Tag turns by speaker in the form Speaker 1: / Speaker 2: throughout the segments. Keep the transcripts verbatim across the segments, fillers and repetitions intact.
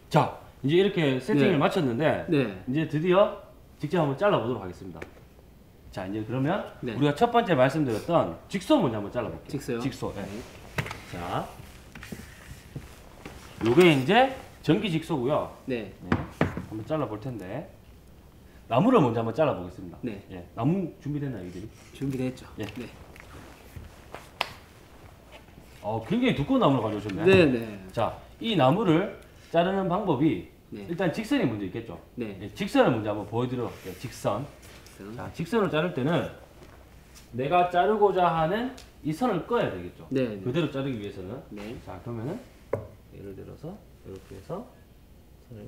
Speaker 1: 자, 이제 이렇게 세팅을
Speaker 2: 네.
Speaker 1: 마쳤는데
Speaker 2: 네.
Speaker 1: 이제 드디어 직접 한번 잘라보도록 하겠습니다. 자, 이제 그러면
Speaker 2: 네.
Speaker 1: 우리가 첫 번째 말씀드렸던 직소 먼저 한번 잘라볼게요.
Speaker 2: 직소요?
Speaker 1: 직소. 네.
Speaker 2: 네.
Speaker 1: 자, 요게 이제 전기 직소고요.
Speaker 2: 네.
Speaker 1: 네. 한번 잘라볼 텐데 나무를 먼저 한번 잘라보겠습니다.
Speaker 2: 네.
Speaker 1: 예. 나무 준비됐나요, 이들이?
Speaker 2: 준비됐죠.
Speaker 1: 예.
Speaker 2: 네.
Speaker 1: 어, 굉장히 두꺼운 나무를 가져오셨네.
Speaker 2: 네, 네.
Speaker 1: 자, 이 나무를 자르는 방법이
Speaker 2: 네.
Speaker 1: 일단 직선이 먼저 있겠죠.
Speaker 2: 네.
Speaker 1: 예, 직선을 먼저 한번 보여드려 볼게요. 직선. 자, 직선을 자를 때는 내가 자르고자 하는 이 선을 꺼야 되겠죠.
Speaker 2: 네, 네.
Speaker 1: 그대로 자르기 위해서는.
Speaker 2: 네.
Speaker 1: 자, 그러면은 예를 들어서 이렇게 해서 선을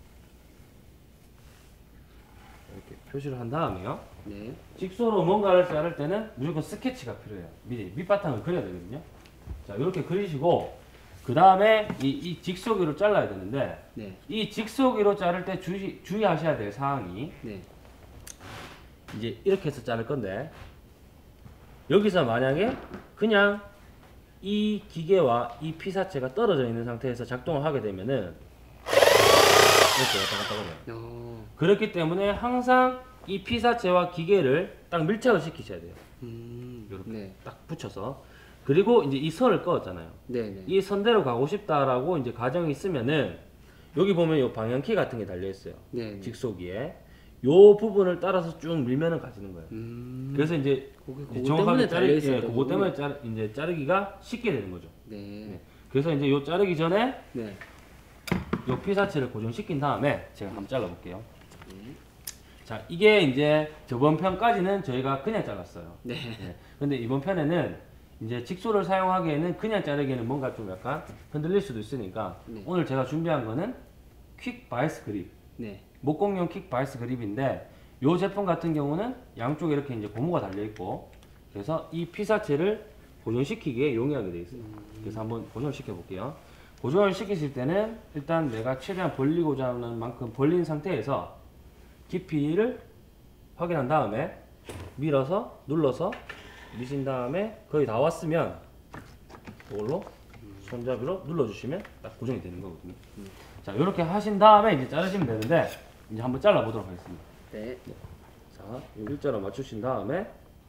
Speaker 1: 이렇게 표시를 한 다음에요.
Speaker 2: 네.
Speaker 1: 직소로 뭔가를 자를 때는 무조건 스케치가 필요해요. 미리 밑바탕을 그려야 되거든요. 자, 이렇게 그리시고 그 다음에 이, 이 직소기로 잘라야 되는데
Speaker 2: 네.
Speaker 1: 이 직소기로 자를 때 주의, 주의하셔야 될 사항이
Speaker 2: 네.
Speaker 1: 이제 이렇게 해서 자를 건데 여기서 만약에 그냥 이 기계와 이 피사체가 떨어져 있는 상태에서 작동을 하게 되면은 이렇게 왔다 갔다 거려요.
Speaker 2: 어.
Speaker 1: 그렇기 때문에 항상 이 피사체와 기계를 딱 밀착을 시키셔야 돼요.
Speaker 2: 음.
Speaker 1: 이렇게
Speaker 2: 네.
Speaker 1: 딱 붙여서. 그리고 이제 이 선을 꺼었잖아요.
Speaker 2: 네, 네.
Speaker 1: 이 선대로 가고 싶다라고 이제 가정이 있으면은 여기 보면 요 방향키 같은 게 달려 있어요.
Speaker 2: 네, 네.
Speaker 1: 직소기에 요 부분을 따라서 쭉 밀면은 가지는 거예요.
Speaker 2: 음.
Speaker 1: 그래서 이제
Speaker 2: 그게 그거
Speaker 1: 정확하게
Speaker 2: 때문에
Speaker 1: 자르,
Speaker 2: 달려
Speaker 1: 예,
Speaker 2: 있었던
Speaker 1: 그거
Speaker 2: 거군요.
Speaker 1: 때문에 자르, 이제 자르기가 쉽게 되는 거죠.
Speaker 2: 네.
Speaker 1: 네. 그래서 이제 요 자르기 전에
Speaker 2: 네.
Speaker 1: 요 피사체를 고정시킨 다음에 제가 한번 잘라볼게요.
Speaker 2: 네.
Speaker 1: 자, 이게 이제 저번 편까지는 저희가 그냥 잘랐어요.
Speaker 2: 네.
Speaker 1: 네. 근데 이번 편에는 이제 직소를 사용하기에는 그냥 자르기에는 뭔가 좀 약간 흔들릴 수도 있으니까
Speaker 2: 네.
Speaker 1: 오늘 제가 준비한 거는 퀵 바이스 그립,
Speaker 2: 네.
Speaker 1: 목공용 퀵 바이스 그립인데 이 제품 같은 경우는 양쪽에 이렇게 이제 고무가 달려 있고 그래서 이 피사체를 고정시키기에 용이하게 되어 있어요. 그래서 한번 고정을 시켜 볼게요. 고정을 시키실 때는 일단 내가 최대한 벌리고자 하는 만큼 벌린 상태에서 깊이를 확인한 다음에 밀어서 눌러서 미신 다음에 거의 다 왔으면 이걸로 손잡이로 눌러주시면 딱 고정이 되는 거거든요. 자, 이렇게 하신 다음에 이제 자르시면 되는데 이제 한번 잘라 보도록 하겠습니다.
Speaker 2: 네.
Speaker 1: 자, 요 일자로 맞추신 다음에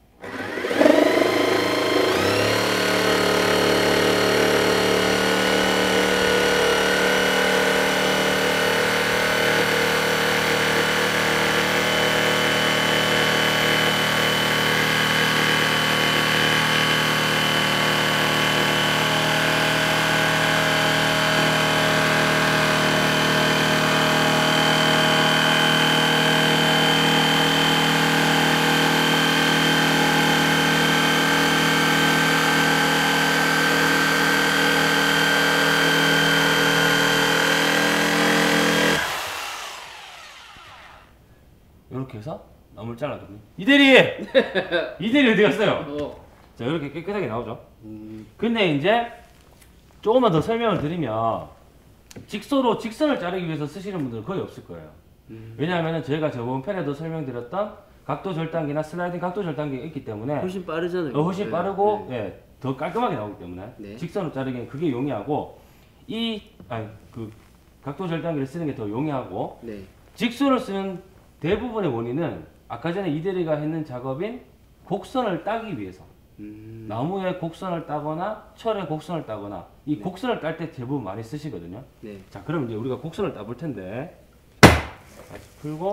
Speaker 1: 이렇게 해서 나무를 잘라거든요. 이대리! 이대리 어디 갔어요?
Speaker 2: 어.
Speaker 1: 자, 이렇게 깨끗하게 나오죠.
Speaker 2: 음.
Speaker 1: 근데 이제 조금만 더 설명을 드리면 직소로 직선을 자르기 위해서 쓰시는 분들은 거의 없을 거예요.
Speaker 2: 음.
Speaker 1: 왜냐하면 저희가 저번 편에도 설명드렸던 각도 절단기나 슬라이딩 각도 절단기가 있기 때문에
Speaker 2: 훨씬 빠르잖아요.
Speaker 1: 어, 훨씬
Speaker 2: 네.
Speaker 1: 빠르고
Speaker 2: 네.
Speaker 1: 예, 더 깔끔하게 나오기 때문에
Speaker 2: 네.
Speaker 1: 직선을 자르기엔 그게 용이하고 이 아니 그 각도 절단기를 쓰는 게 더 용이하고
Speaker 2: 네.
Speaker 1: 직선을 쓰는 대부분의 원인은 아까 전에 이대리가 했는 작업인 곡선을 따기 위해서
Speaker 2: 음.
Speaker 1: 나무에 곡선을 따거나 철에 곡선을 따거나 이
Speaker 2: 네.
Speaker 1: 곡선을 딸 때 대부분 많이 쓰시거든요.
Speaker 2: 네.
Speaker 1: 자, 그럼 이제 우리가 곡선을 따볼 텐데 다시 풀고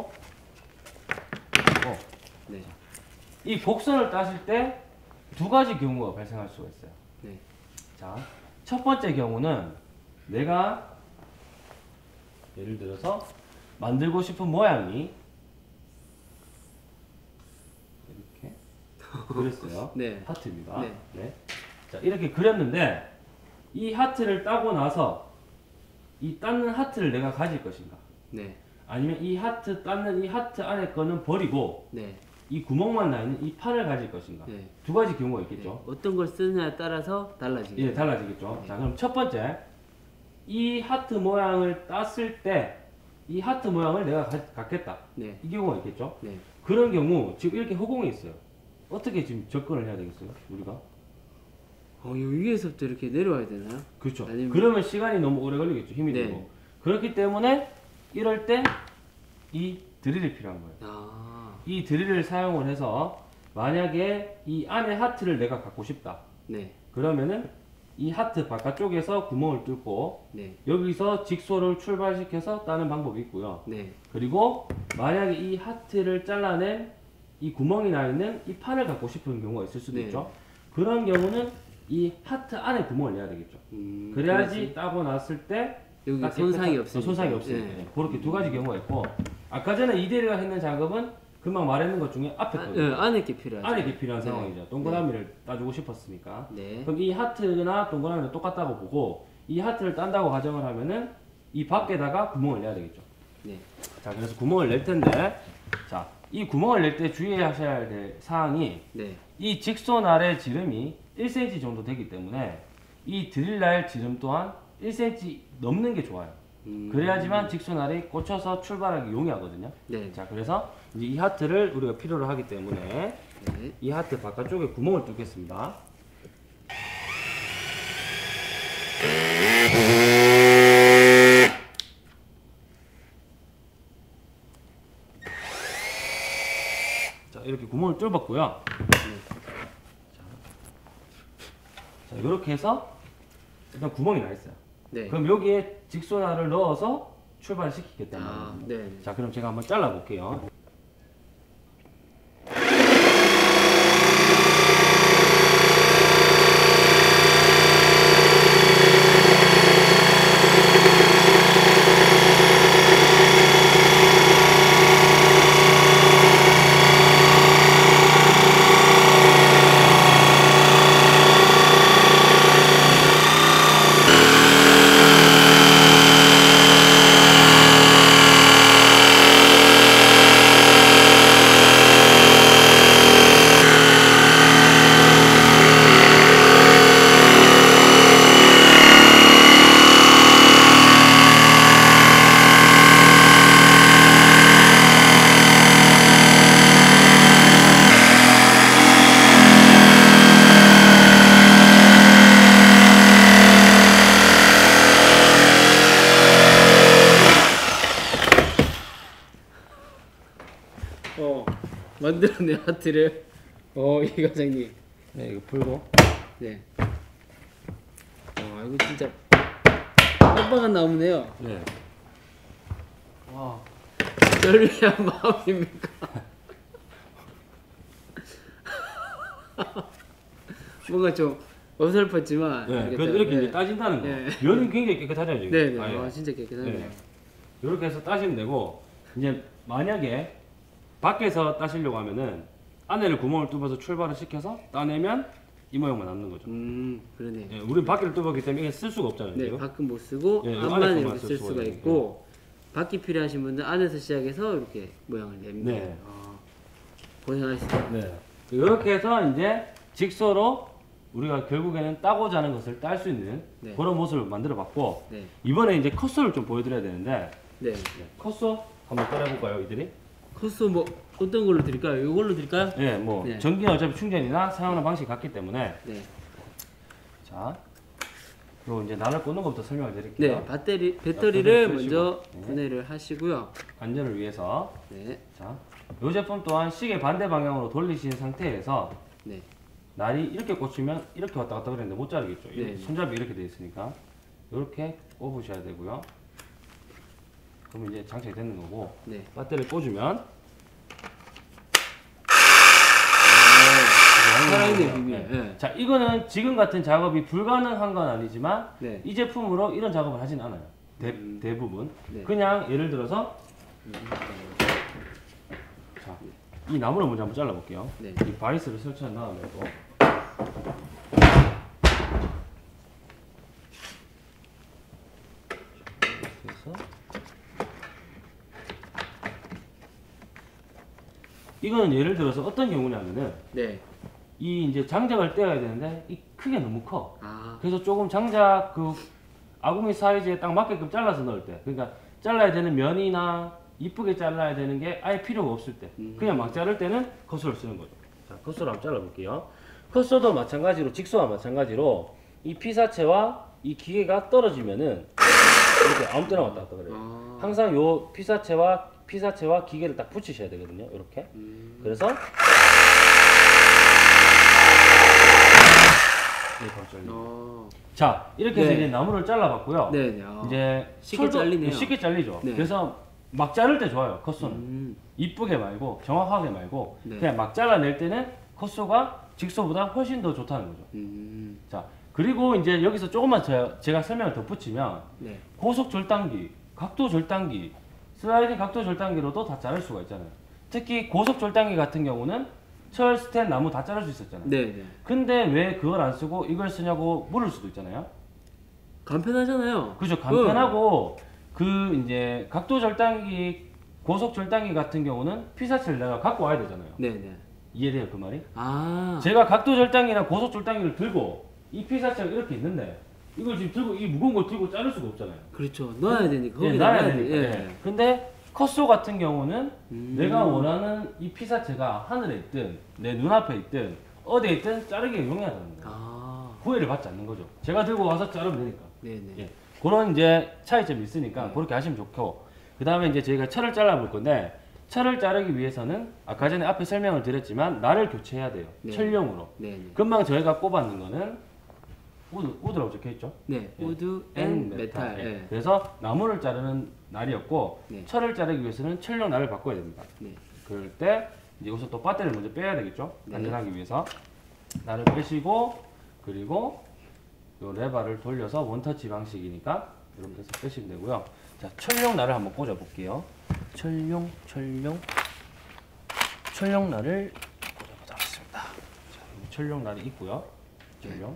Speaker 1: 어,
Speaker 2: 네.
Speaker 1: 이 곡선을 따실 때 두 가지 경우가 발생할 수가 있어요.
Speaker 2: 네.
Speaker 1: 자, 첫 번째 경우는 내가 예를 들어서 만들고 싶은 모양이 이렇게 그렸어요.
Speaker 2: 네.
Speaker 1: 하트입니다.
Speaker 2: 네.
Speaker 1: 네. 자, 이렇게 그렸는데 이 하트를 따고 나서 이 땄는 하트를 내가 가질 것인가?
Speaker 2: 네.
Speaker 1: 아니면 이 하트 땄는 이 하트 안에 거는 버리고
Speaker 2: 네.
Speaker 1: 이 구멍만 나 있는 이 판을 가질 것인가?
Speaker 2: 네.
Speaker 1: 두 가지 경우가 있겠죠.
Speaker 2: 네. 어떤 걸 쓰느냐에 따라서 달라지죠.
Speaker 1: 예, 달라지겠죠.
Speaker 2: 네.
Speaker 1: 자, 그럼 첫 번째, 이 하트 모양을 땄을 때 이 하트 모양을 내가 가, 갖겠다.
Speaker 2: 네.
Speaker 1: 이 경우가 있겠죠.
Speaker 2: 네.
Speaker 1: 그런 경우 지금 이렇게 허공에 있어요. 어떻게 지금 접근을 해야 되겠어요, 우리가?
Speaker 2: 어, 이 위에서부터 이렇게 내려와야 되나요?
Speaker 1: 그렇죠.
Speaker 2: 아니면-
Speaker 1: 그러면 시간이 너무 오래 걸리겠죠. 힘이
Speaker 2: 네.
Speaker 1: 들고. 그렇기 때문에 이럴 때 이 드릴이 필요한 거예요.
Speaker 2: 아,
Speaker 1: 이 드릴을 사용을 해서 만약에 이 안에 하트를 내가 갖고 싶다.
Speaker 2: 네,
Speaker 1: 그러면은 이 하트 바깥쪽에서 구멍을 뚫고
Speaker 2: 네,
Speaker 1: 여기서 직소를 출발시켜서 따는 방법이 있고요.
Speaker 2: 네,
Speaker 1: 그리고 만약에 이 하트를 잘라낸 이 구멍이 나 있는 이 판을 갖고 싶은 경우가 있을 수도
Speaker 2: 네.
Speaker 1: 있죠. 그런 경우는 이 하트 안에 구멍을 내야 되겠죠.
Speaker 2: 음,
Speaker 1: 그래야지
Speaker 2: 그래야지
Speaker 1: 따고 났을 때
Speaker 2: 여기
Speaker 1: 딱
Speaker 2: 손상이
Speaker 1: 깨끗한-
Speaker 2: 없으니까.
Speaker 1: 어, 손상이 없으니까.
Speaker 2: 네.
Speaker 1: 그렇게 두 가지 경우가 있고 아까 전에 이대리가 했는 작업은 금방 말했는 것 중에 앞에
Speaker 2: 아,
Speaker 1: 거예요.
Speaker 2: 네, 안에 게 필요하죠.
Speaker 1: 안에 게 필요한
Speaker 2: 네.
Speaker 1: 상황이죠. 동그라미를 따주고 싶었으니까.
Speaker 2: 네,
Speaker 1: 그럼 이 하트나 동그라미는 똑같다고 보고 이 하트를 딴다고 가정을 하면은 이 밖에다가 구멍을 내야 되겠죠.
Speaker 2: 네,
Speaker 1: 자, 그래서 구멍을 낼 텐데, 자, 이 구멍을 낼 때 주의하셔야 될 사항이
Speaker 2: 네,
Speaker 1: 이 직선 아래 지름이 일 센티미터 정도 되기 때문에 이 드릴날 지름 또한 일 센티미터 넘는 게 좋아요.
Speaker 2: 음,
Speaker 1: 그래야지만 직선알이 꽂혀서 출발하기 용이하거든요.
Speaker 2: 네,
Speaker 1: 자, 그래서 이제 이 하트를 우리가 필요로 하기 때문에
Speaker 2: 네,
Speaker 1: 이 하트 바깥쪽에 구멍을 뚫겠습니다. 자, 이렇게 구멍을 뚫었고요. 자, 이렇게 해서 일단 구멍이 나 있어요.
Speaker 2: 네.
Speaker 1: 그럼 여기에 직선알을 넣어서 출발시키겠단 말이에요.
Speaker 2: 아, 네, 네.
Speaker 1: 자, 그럼 제가 한번 잘라 볼게요.
Speaker 2: 어, 만들어낸 하트를. 어, 이 과장님.
Speaker 1: 네, 이거 풀고.
Speaker 2: 네. 어, 이거 진짜 빡빡한 나무네요.
Speaker 1: 네. 와.
Speaker 2: 열리한 마음입니까? 뭔가 좀 어설펐지만.
Speaker 1: 네,
Speaker 2: 이렇게
Speaker 1: 그래도
Speaker 2: 딱,
Speaker 1: 이렇게
Speaker 2: 네.
Speaker 1: 이제 따진다는 거.
Speaker 2: 네.
Speaker 1: 면이 굉장히 깨끗하잖아요, 지금.
Speaker 2: 네, 네.
Speaker 1: 아예.
Speaker 2: 아, 진짜 깨끗하네요.
Speaker 1: 네. 이렇게 해서 따시면 되고, 이제 만약에 밖에서 따시려고 하면은 안에를 구멍을 뚫어서 출발을 시켜서 따내면 이 모양만 남는 거죠.
Speaker 2: 음, 그러네.
Speaker 1: 예, 우리는 밖에를 뚫었기 때문에 이게 쓸 수가 없잖아요.
Speaker 2: 네,
Speaker 1: 지금.
Speaker 2: 밖은 못 쓰고
Speaker 1: 예,
Speaker 2: 안만
Speaker 1: 안에
Speaker 2: 이렇게
Speaker 1: 것만
Speaker 2: 쓸
Speaker 1: 쓸
Speaker 2: 수가
Speaker 1: 수가
Speaker 2: 있고 밖이 필요하신 분들 안에서 시작해서 이렇게 모양을 냅니다.
Speaker 1: 네.
Speaker 2: 아, 고생하셨습니다.
Speaker 1: 네. 이렇게 해서 이제 직소로 우리가 결국에는 따고자 하는 것을 딸 수 있는
Speaker 2: 네.
Speaker 1: 그런 모습을 만들어 봤고,
Speaker 2: 네,
Speaker 1: 이번에 이제 컷소를 좀 보여드려야 되는데,
Speaker 2: 네.
Speaker 1: 네, 컷소 한번 따라해볼까요, 이들이?
Speaker 2: 코스 뭐 어떤 걸로 드릴까요? 이걸로 드릴까요?
Speaker 1: 네, 뭐
Speaker 2: 네.
Speaker 1: 전기는 어차피 충전이나 사용하는 방식이 같기 때문에,
Speaker 2: 네.
Speaker 1: 자, 그리고 이제 나를 꽂는 것부터 설명을 드릴게요.
Speaker 2: 네, 배터리 배터리를
Speaker 1: 아,
Speaker 2: 먼저
Speaker 1: 네.
Speaker 2: 분해를 하시고요.
Speaker 1: 안전을 위해서,
Speaker 2: 네,
Speaker 1: 자, 이 제품 또한 시계 반대 방향으로 돌리신 상태에서
Speaker 2: 네,
Speaker 1: 날이 이렇게 꽂히면 이렇게 왔다 갔다 그랬는데 못 자르겠죠. 이
Speaker 2: 네.
Speaker 1: 손잡이 이렇게 돼 있으니까 이렇게 꼽으셔야 되고요. 그럼 이제 장착이 되는 거고,
Speaker 2: 네.
Speaker 1: 배터리를 꽂으면
Speaker 2: 살아있는 비밀.
Speaker 1: 네.
Speaker 2: 네.
Speaker 1: 자, 이거는 지금 같은 작업이 불가능한 건 아니지만
Speaker 2: 네.
Speaker 1: 이 제품으로 이런 작업을 하진 않아요. 대,
Speaker 2: 음.
Speaker 1: 대부분.
Speaker 2: 네.
Speaker 1: 그냥 예를 들어서 자, 이 나무를 먼저 한번 잘라볼게요.
Speaker 2: 네.
Speaker 1: 이 바이스를 설치한 다음에 또 이렇게 해서 이거는 예를 들어서 어떤 경우냐면은
Speaker 2: 네.
Speaker 1: 이 이제 장작을 떼어야 되는데 이 크게 너무 커.
Speaker 2: 아,
Speaker 1: 그래서 조금 장작 그 아궁이 사이즈에 딱 맞게끔 잘라서 넣을 때, 그러니까 잘라야 되는 면이나 이쁘게 잘라야 되는 게 아예 필요가 없을 때,
Speaker 2: 음.
Speaker 1: 그냥 막 자를 때는 컷소를 쓰는 거죠. 자, 컷소를 한번 잘라볼게요. 컷소도 마찬가지로 직소와 마찬가지로 이 피사체와 이 기계가 떨어지면은 이렇게 아무 때나 왔다 갔다 그래요.
Speaker 2: 아.
Speaker 1: 항상 요 피사체와 피사체와 기계를 딱 붙이셔야 되거든요. 이렇게.
Speaker 2: 음.
Speaker 1: 그래서 이렇게 바로 잘리고.
Speaker 2: 어.
Speaker 1: 자, 이렇게 해서
Speaker 2: 네.
Speaker 1: 이제 나무를 잘라봤고요.
Speaker 2: 네네. 아.
Speaker 1: 이제
Speaker 2: 쉽게
Speaker 1: 철도-
Speaker 2: 잘리네요.
Speaker 1: 쉽게 잘리죠.
Speaker 2: 네.
Speaker 1: 그래서 막 자를 때 좋아요. 컷소는.
Speaker 2: 음.
Speaker 1: 이쁘게 말고 정확하게 말고
Speaker 2: 네.
Speaker 1: 그냥 막 잘라낼 때는 컷소가 직소보다 훨씬 더 좋다는 거죠.
Speaker 2: 음.
Speaker 1: 자, 그리고 이제 여기서 조금만 제- 제가 설명을 덧붙이면
Speaker 2: 네.
Speaker 1: 고속 절단기, 각도 절단기, 슬라이딩 각도 절단기로도 다 자를 수가 있잖아요. 특히 고속 절단기 같은 경우는 철, 스텐, 나무 다 자를 수 있었잖아요.
Speaker 2: 네네.
Speaker 1: 근데 왜 그걸 안 쓰고 이걸 쓰냐고 물을 수도 있잖아요.
Speaker 2: 간편하잖아요.
Speaker 1: 그죠? 간편하고 그 이제 각도 절단기, 고속 절단기 같은 경우는 피사체를 내가 갖고 와야 되잖아요.
Speaker 2: 네네.
Speaker 1: 이해돼요 그 말이?
Speaker 2: 아.
Speaker 1: 제가 각도 절단기나 고속 절단기를 들고 이 피사체가 이렇게 있는데 이걸 지금 들고 이 무거운 걸 들고 자를 수가 없잖아요.
Speaker 2: 그렇죠. 넣어야 되니까.
Speaker 1: 예,
Speaker 2: 거기다
Speaker 1: 놔야
Speaker 2: 넣어야
Speaker 1: 되니까.
Speaker 2: 돼.
Speaker 1: 예. 근데 컷소 같은 경우는
Speaker 2: 음.
Speaker 1: 내가 원하는 이 피사체가 하늘에 있든 내 눈앞에 있든 어디에 있든 자르기에 용이하다는 거예요.
Speaker 2: 아.
Speaker 1: 구애를 받지 않는 거죠. 제가 들고 와서 자르면 되니까.
Speaker 2: 네네.
Speaker 1: 예. 그런 이제 차이점이 있으니까
Speaker 2: 네.
Speaker 1: 그렇게 하시면 좋고, 그 다음에 이제 저희가 철을 잘라볼 건데 철을 자르기 위해서는 아까 전에 앞에 설명을 드렸지만 날을 교체해야 돼요.
Speaker 2: 네.
Speaker 1: 철용으로.
Speaker 2: 네네.
Speaker 1: 금방 저희가 꼽았는 거는 우드, 우드라고 적혀 있죠.
Speaker 2: 네.
Speaker 1: 예.
Speaker 2: 우드 앤 메탈.
Speaker 1: 예.
Speaker 2: 예.
Speaker 1: 그래서 나무를 자르는 날이었고
Speaker 2: 네.
Speaker 1: 철을 자르기 위해서는 철용 날을 바꿔야 됩니다.
Speaker 2: 네.
Speaker 1: 그럴 때 이제 우선 또 배터리를 먼저 빼야 되겠죠.
Speaker 2: 네.
Speaker 1: 안전하기 위해서 날을 빼시고, 그리고 요 레버를 돌려서 원터치 방식이니까 이렇게 해서 빼시면 되고요. 자, 철용 날을 한번 꽂아 볼게요. 철용, 철용, 철용 날을 꽂아보도록 하겠습니다. 자, 철용 날이 있고요. 철용.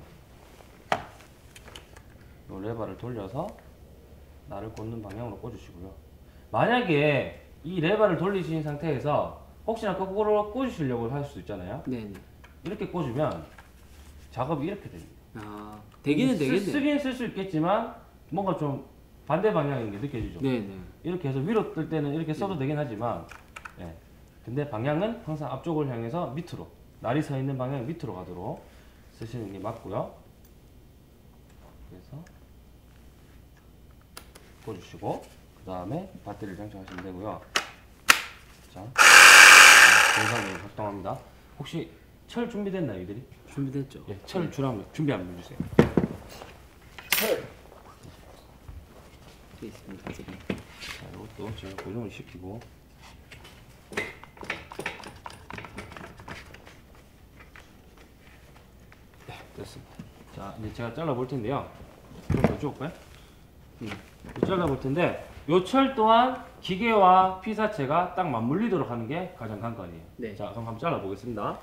Speaker 1: 요 레버를 돌려서 날을 꽂는 방향으로 꽂으시고요. 만약에 이 레버를 돌리신 상태에서 혹시나 거꾸로 꽂으시려고 할 수도 있잖아요.
Speaker 2: 네네.
Speaker 1: 이렇게 꽂으면 작업이 이렇게 됩니다.
Speaker 2: 아. 되기는 되겠네.
Speaker 1: 쓰긴 쓸 수 있겠지만 뭔가 좀 반대 방향인 게 느껴지죠.
Speaker 2: 네네.
Speaker 1: 이렇게 해서 위로 뜰 때는 이렇게 써도 되긴 하지만, 예. 근데 방향은 항상 앞쪽을 향해서 밑으로, 날이 서 있는 방향 밑으로 가도록 쓰시는 게 맞고요. 그래서 꽂으시고 그 다음에 배터리를 장착하시면 되고요. 자, 정상적으로 작동합니다. 혹시 철 준비됐나요, 이들이?
Speaker 2: 준비됐죠?
Speaker 1: 예, 철 주라면 준비 한번 해주세요. 철.
Speaker 2: 돼 있습니다. 지금.
Speaker 1: 자, 이것도 제가 고정을 시키고. 네, 됐습니다. 자, 이제 제가 잘라 볼 텐데요. 좀 더 줄까요? 음, 잘라 볼 텐데, 요 철 또한 기계와 피사체가 딱 맞물리도록 하는 게 가장 관건이에요.
Speaker 2: 네.
Speaker 1: 자, 그럼 한번 잘라 보겠습니다.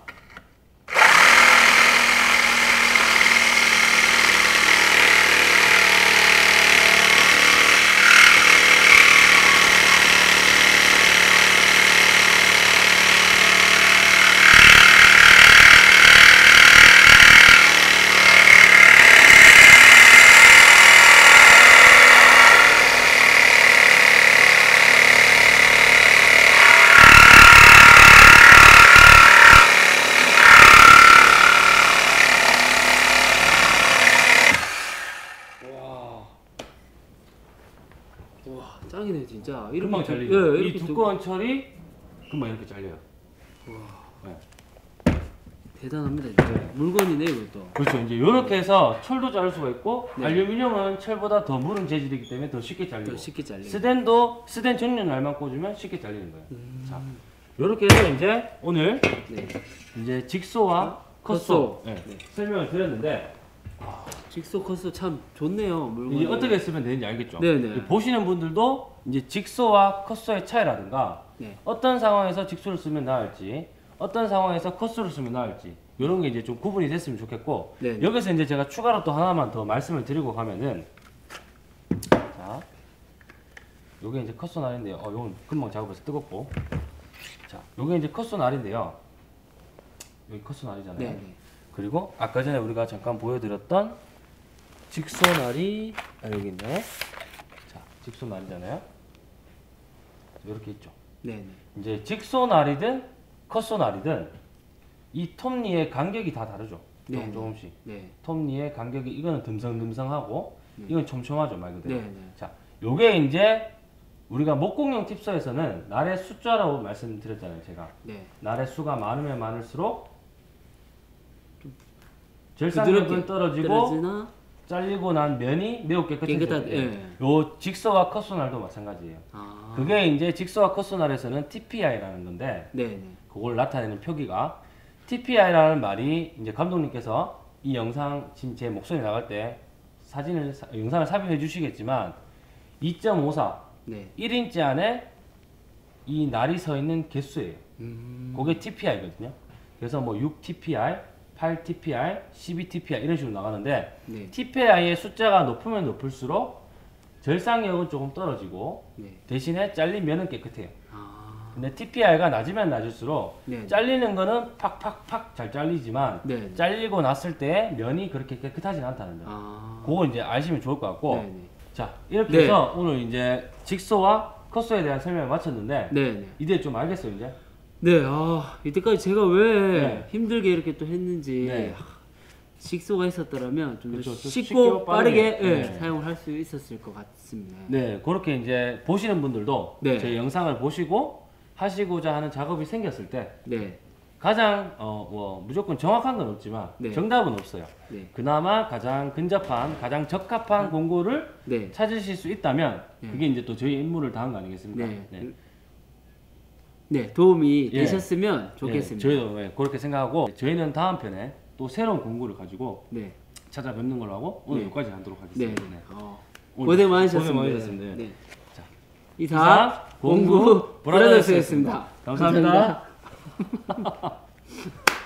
Speaker 2: 와, 짱이네 진짜. 이렇게
Speaker 1: 금방
Speaker 2: 두-
Speaker 1: 잘리죠.
Speaker 2: 예,
Speaker 1: 이
Speaker 2: 이렇게 두-
Speaker 1: 두꺼운 철이 금방 이렇게 잘려요. 네.
Speaker 2: 대단합니다 진짜. 물건이네 이것도.
Speaker 1: 그렇죠. 이제 이렇게 해서 철도 자를 수가 있고,
Speaker 2: 네.
Speaker 1: 알루미늄은 철보다 더 무른 재질이기 때문에 더 쉽게 잘리고,
Speaker 2: 더 쉽게 잘리고.
Speaker 1: 스덴도 스덴 전용 날만 꽂으면 쉽게 잘리는 거예요. 자, 이렇게 해서 이제 오늘
Speaker 2: 네.
Speaker 1: 이제 직소와
Speaker 2: 컷소.
Speaker 1: 컷소 네,
Speaker 2: 네.
Speaker 1: 설명을 드렸는데,
Speaker 2: 직소 컷소 참 좋네요 물건이.
Speaker 1: 이제 어떻게 쓰면 되는지 알겠죠?
Speaker 2: 네네.
Speaker 1: 이 보시는 분들도 이제 직소와 컷소의 차이라든가,
Speaker 2: 네.
Speaker 1: 어떤 상황에서 직소를 쓰면 나을지, 어떤 상황에서 컷소를 쓰면 나을지, 이런 게 이제 좀 구분이 됐으면 좋겠고,
Speaker 2: 네.
Speaker 1: 여기서 이제 제가 추가로 또 하나만 더 말씀을 드리고 가면은, 자, 요게 이제 컷소 날인데요. 어, 요건 금방 작업해서 뜨겁고, 자, 요게 이제 컷소 날인데요. 여기 컷소 날이잖아요.
Speaker 2: 네. 네.
Speaker 1: 그리고 아까 전에 우리가 잠깐 보여드렸던 직소 날이 아, 여기 있네. 자, 직소 날이잖아요. 이렇게 있죠.
Speaker 2: 네. 네.
Speaker 1: 이제 직소 날이든 컷소 날이든 이 톱니의 간격이 다 다르죠.
Speaker 2: 네,
Speaker 1: 조금
Speaker 2: 네.
Speaker 1: 조금씩.
Speaker 2: 네.
Speaker 1: 톱니의 간격이, 이거는 듬성듬성하고 이건 촘촘하죠, 말 그대로.
Speaker 2: 네. 네.
Speaker 1: 자, 요게 이제 우리가 목공용 팁서에서는 날의 숫자라고 말씀드렸잖아요. 제가
Speaker 2: 네.
Speaker 1: 날의 수가 많으면 많을수록
Speaker 2: 부드럽게
Speaker 1: 절삭력은 떨어지고
Speaker 2: 떨어지나
Speaker 1: 잘리고 난 면이 매우 깨끗해져요.
Speaker 2: 깨끗한 예.
Speaker 1: 요 직소와 컷소날도 마찬가지예요.
Speaker 2: 아.
Speaker 1: 그게 이제 직소와 컷소날에서는 티피아이라는 건데
Speaker 2: 네네.
Speaker 1: 그걸 나타내는 표기가 티피아이라는 말이 이제 감독님께서 이 영상 지금 제 목소리 나갈 때 사진을 사- 영상을 삽입해 주시겠지만 이 점 오사
Speaker 2: 네.
Speaker 1: 일 인치 안에 이 날이 서 있는 개수예요.
Speaker 2: 음.
Speaker 1: 그게 티피아이거든요. 그래서 뭐 육 티피아이, 팔 티피아이, 십이 티피아이 이런 식으로 나가는데
Speaker 2: 네.
Speaker 1: 티피아이의 숫자가 높으면 높을수록 절삭력은 조금 떨어지고
Speaker 2: 네.
Speaker 1: 대신에 잘린 면은 깨끗해요.
Speaker 2: 아.
Speaker 1: 근데 티피아이가 낮으면 낮을수록
Speaker 2: 네.
Speaker 1: 잘리는 거는 팍팍팍 잘 잘리지만
Speaker 2: 네.
Speaker 1: 잘리고 났을 때 면이 그렇게 깨끗하진 않다는 점.
Speaker 2: 아.
Speaker 1: 그거 이제 아시면 좋을 것 같고.
Speaker 2: 네네.
Speaker 1: 자, 이렇게
Speaker 2: 네.
Speaker 1: 해서 오늘 이제 직소와 컷소에 대한 설명을 마쳤는데
Speaker 2: 네네.
Speaker 1: 이제 좀 알겠어요, 이제?
Speaker 2: 네. 아 이때까지 제가 왜
Speaker 1: 네.
Speaker 2: 힘들게 이렇게 또 했는지
Speaker 1: 네.
Speaker 2: 하, 직소가 있었더라면 좀
Speaker 1: 그렇죠. 좀
Speaker 2: 쉽고
Speaker 1: 쉽고
Speaker 2: 빠르게,
Speaker 1: 빠르게,
Speaker 2: 예,
Speaker 1: 네.
Speaker 2: 사용을 할 수 있었을 것 같습니다.
Speaker 1: 네, 그렇게 이제 보시는 분들도
Speaker 2: 네.
Speaker 1: 제 영상을 보시고 하시고자 하는 작업이 생겼을 때
Speaker 2: 네.
Speaker 1: 가장 어, 뭐 무조건 정확한 건 없지만
Speaker 2: 네.
Speaker 1: 정답은 없어요.
Speaker 2: 네.
Speaker 1: 그나마 가장 근접한, 가장 적합한 공구를
Speaker 2: 네.
Speaker 1: 찾으실 수 있다면
Speaker 2: 네.
Speaker 1: 그게 이제 또 저희 임무를 다한 거 아니겠습니까?
Speaker 2: 네.
Speaker 1: 네.
Speaker 2: 네, 도움이
Speaker 1: 예.
Speaker 2: 되셨으면 좋겠습니다.
Speaker 1: 네, 저희도 네, 그렇게 생각하고 저희는 다음 편에 또 새로운 공구를 가지고
Speaker 2: 네.
Speaker 1: 찾아뵙는 걸로 하고 오늘
Speaker 2: 네.
Speaker 1: 여기까지 하도록
Speaker 2: 네.
Speaker 1: 하겠습니다. 네.
Speaker 2: 어,
Speaker 1: 오늘
Speaker 2: 고생 많으셨습니다.
Speaker 1: 고생 많으셨습니다.
Speaker 2: 네.
Speaker 1: 자,
Speaker 2: 이상
Speaker 1: 이상
Speaker 2: 공부
Speaker 1: 공부
Speaker 2: 브라더스였습니다.
Speaker 1: 감사합니다.
Speaker 2: 감사합니다.